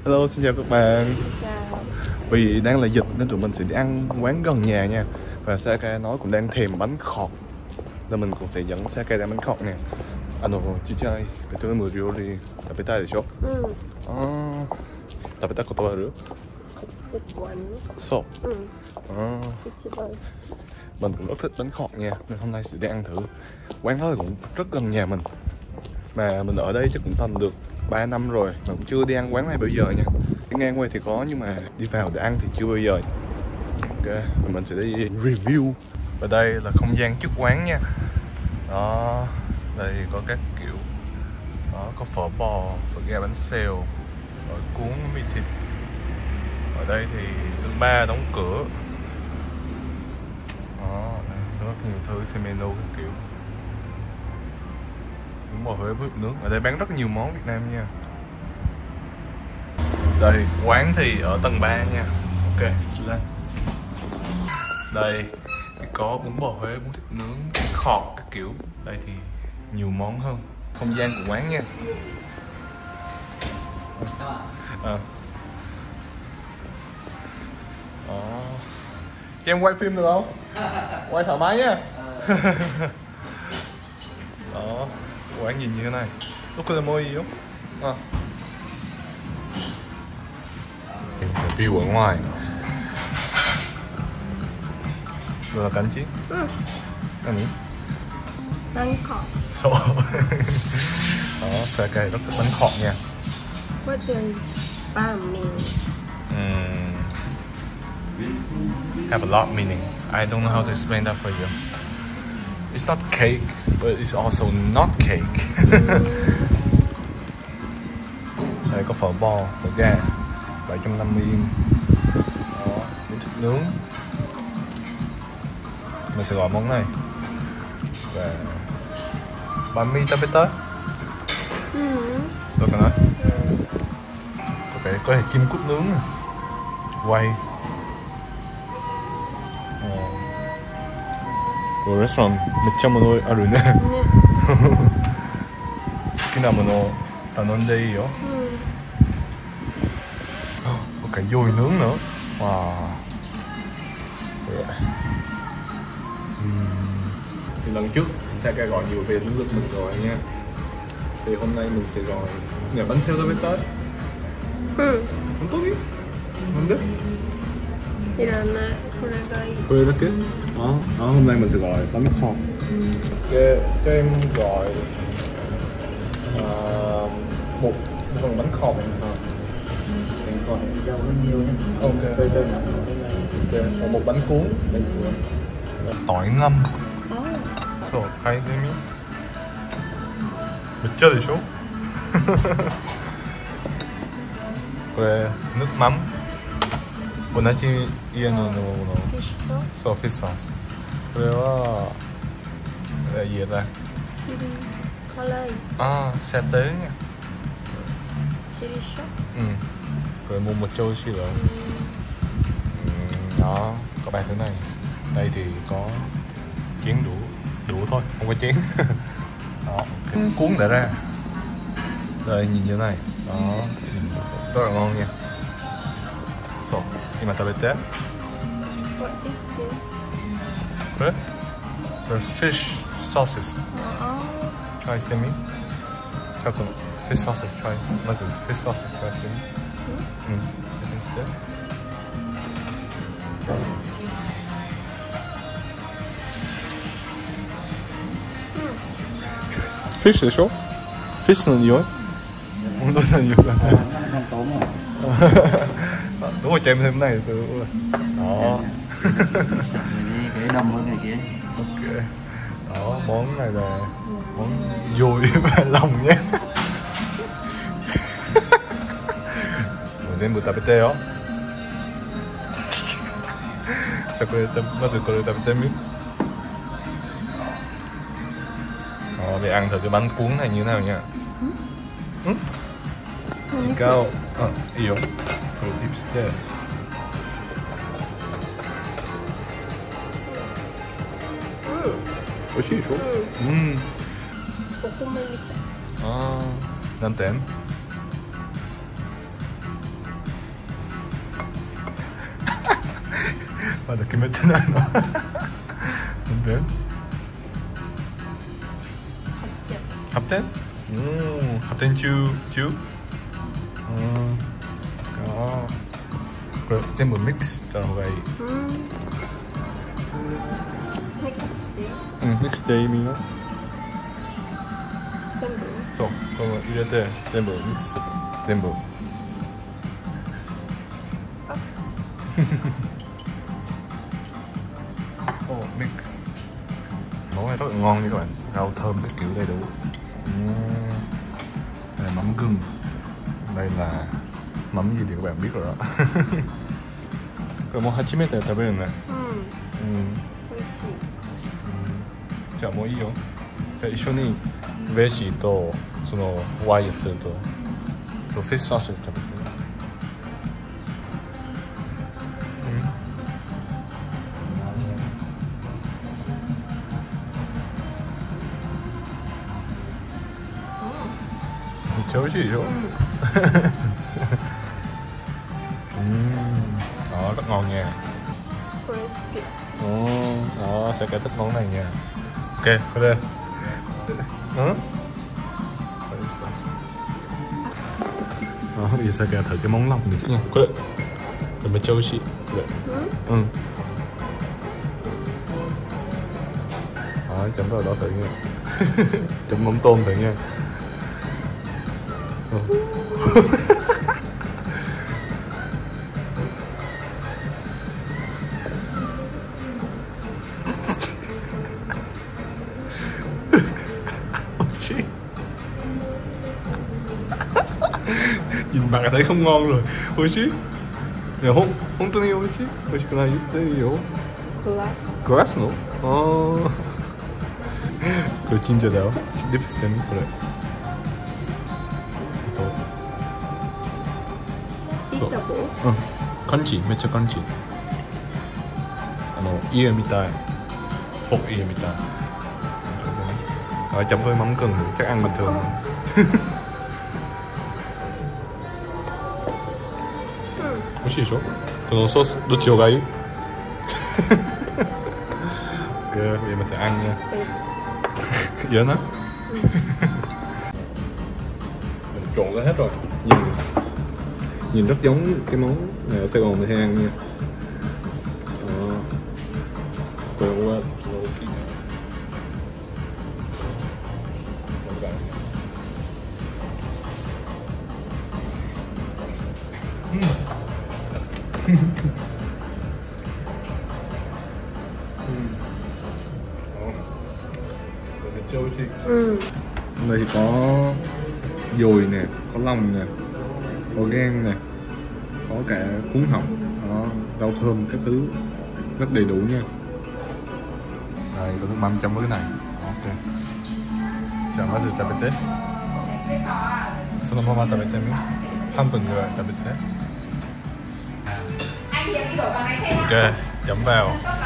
Hello, xin chào các bạn. Chào. Vì đang là dịch nên tụi mình sẽ đi ăn quán gần nhà nha. Và Saka nó cũng đang thèm bánh khọt nên mình cũng sẽ dẫn Saka ra bánh khọt nè.ちっちゃいベトナム料理食べたいでしょ？食べたことある？そう。Mình cũng rất thích bánh khọt nha, nên hôm nay sẽ đi ăn thử. Quán đó cũng rất gần nhà mình. Mà mình ở đây chắc cũng tầm được 3 năm rồi mà cũng chưa đi ăn quán này bao giờ nha. Đi ngang qua thì có nhưng mà đi vào để ăn thì chưa bao giờ. Ok, mình sẽ đi review. Và đây là không gian trước quán nha. Đó, đây có các kiểu. Đó, có phở bò, phở gà bánh xèo, rồi cuốn mì thịt. Ở đây thì thứ ba đóng cửa. Đó, đây, rất nhiều thứ xem menu các kiểu. Bún bò Huế với nước. Ở đây bán rất nhiều món Việt Nam nha. Đây, quán thì ở tầng 3 nha. Ok, lên. Đây thì có bún bò Huế, bún thịt nướng, khọt các kiểu. Đây thì nhiều món hơn. Không gian của quán nha. Cho em quay phim được không? Quay thoải mái nha. Đó, quán nhìn như thế này. Lúc là mua gì không? View ở ngoài. Rồi là cánh chiếc. Ăn gì? Bánh khọt. Sổ. Đó, Saka rất thích bánh khọt nha. What does banh mean? Have a lot of meaning. I don't know how to explain that for you. It's not cake, but it's also not cake. Đây có phở bò, phở gà 750 yên. Đó, bún thịt nướng. Mình sẽ gọi món này. Và bánh mì tapeta. Tôi có nói. Có thể kim cút nướng này. Quay. 그 레스토랑めっちゃ物あるね。好きなもの頼んでいいよ。có cả dồi nướng nữa. Wow. Thì lần trước Saka gọi nhiều về đến lượt mình rồi nha. Thì hôm nay mình sẽ gọi nhà bánh xèo tới tới. Không tốt ý. Không biết. Cô đây đó đó, hôm nay mình sẽ gọi bánh khọt. Cho em gọi một phần bánh khọt. Bánh khọt rau nó nhiều nhé. Ok. Và một bánh cuốn. Tỏi ngâm. Rồi, hay thế mi. Mít chơi thì số. 그래, nước mắm. 원하지 이해는 fish sauce. 그래요. Gì ta? Chili color. Sa tế nha. Chili sauce. Rồi mua một châu xí rồi. Đó, có ba thứ này. Đây thì có chén đủ thôi, không có chén. Đó, okay. Cuốn đã ra. Đây nhìn như thế này. Đó, rất là ngon nha. So,今食べて。 What is this? これ fish sauces. Try してみ。じゃあこの fish sauces try。まず fish sauces try してみ。して。fish でしょ fish の匂い本当の匂いだねđúng rồi cho em thêm này từ đó cái nồng hơn này kia. Ok đó món này là món dồi và lòng nhé.全部食べてよ。じゃあこれまずこれ食べてみ。Để ăn thử cái bánh cuốn này như thế nào nha. Cao. Iyo. Pro tips there. Oishiiでしょ? お米みたい。 何点まだ決めてないのなんで8点8点中これ全部ミックスした方がいいミックスでいいみよ全部そうこの入れて全部ミックスする全部mix món này rất là ngon nha các bạn, rau thơm các kiểu đầy đủ. Đây là mắm gừng, đây là mắm gì thì các bạn biết rồi đó. Rồiもう初めて食べるね。 美味しい。 じゃあもういいよ。じゃあ一緒にベジとそのワイヤツとフィッシュソースで食べて。めっちゃ美味しいでしょ。Đó, rất ngon nha. Đó, sẽ thích món này nha. Ok, put this. Đó, bây giờ sẽ thử cái món lòng này chứ nha. Kore.めっちゃ美味しい。これ。Đó, chấm vào đó thử nha. Chấm mắm tôm thử nha. Nhìn mặt thấy không ngon rồi. Ôi xí. Nè hôn tôi yêu xí. Ôi xí cái này đấy hiểu. Glass nữa. Rồi 진짜 돼요. 립스틱 그래. 간지, 매차 간지. 이에 미타, bột 이에 미타. Rồi chấm với mắm gừng chắc ăn bình thường. 맛있어? 그 소스 넣지 가 이? Bây giờ mình sẽ ăn nha. Dễ hả? Mình trộn ra hết rồi. Nhìn rất giống cái món này ở Sài Gòn mình hay ăn nha. Hôm nay thì có dồi nè, có lòng nè, có gan nè, có cả cuốn họng, đó, rau thơm các thứ rất đầy đủ nha. Đây, có nước mắm chấm với cái này. Ok. 자,まず食べて。そのまま食べてみ。半分ぐらい食べて。Ok, chấm vào.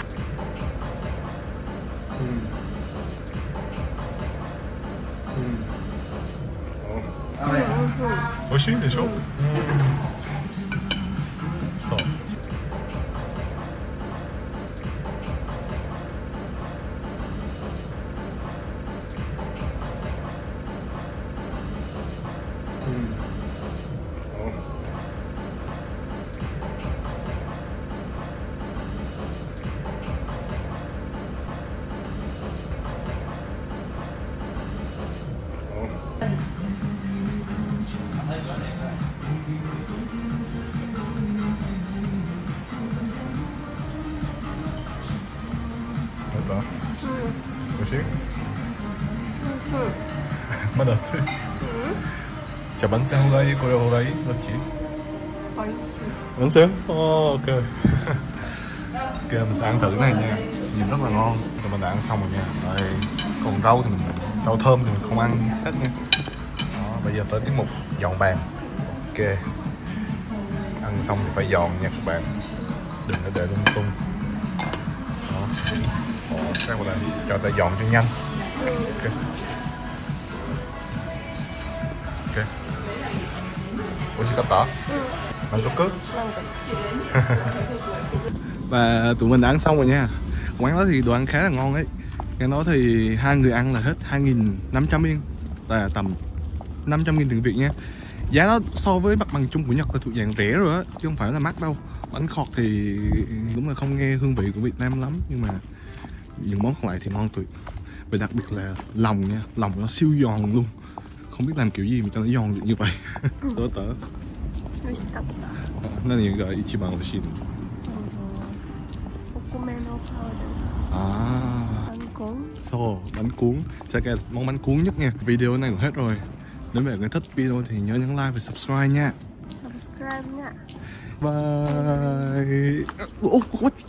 Oishiiでしょ？そう。뭐지? 맛 어때? 자, bánh xèo 호가이, 고려 호가이, 그렇지? Bánh xèo? Ok. Ok, mình sẽ ăn thử cái này nha. Nhìn rất là ngon. Rồi mình đã ăn xong rồi nha. Rồi, còn rau thì rau thơm thì mình không ăn hết nha. Đó, bây giờ tới tiết mục dọn bàn. Ok. Ăn xong thì phải dọn nha các bạn. Đừng có để lung tung. Đó. Các bạn cho ta dọn cho nhanh. Ok. Ok. 맛있겠다. 만족해? Và tụi mình đã ăn xong rồi nha. Quán đó thì đồ ăn khá là ngon ấy. Nghe nói thì hai người ăn là hết 2.500 yên, là tầm 500.000 tiền Việt nha. Giá đó so với mặt bằng chung của Nhật là thuộc dạng rẻ rồi á, chứ không phải là mắc đâu. Bánh khọt thì đúng là không nghe hương vị của Việt Nam lắm, nhưng mà những món còn lại thì ngon tuyệt. Và đặc biệt là lòng nha, lòng nó siêu giòn luôn. Không biết làm kiểu gì mà cho nó giòn được như vậy. Tớ 美味しかった。 何が一番美味しいの？ お米のパウ À, ダー、パンコン。 bánh cuốn sẽ là món bánh cuốn nhất nha. Video này cũng hết rồi. Nếu bạn có thích video thì nhớ nhấn like và subscribe nha. Subscribe nha. Bye. What?